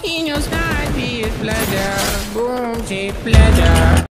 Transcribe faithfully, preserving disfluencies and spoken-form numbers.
In your sky, be it pleasure, boom, cheap pleasure.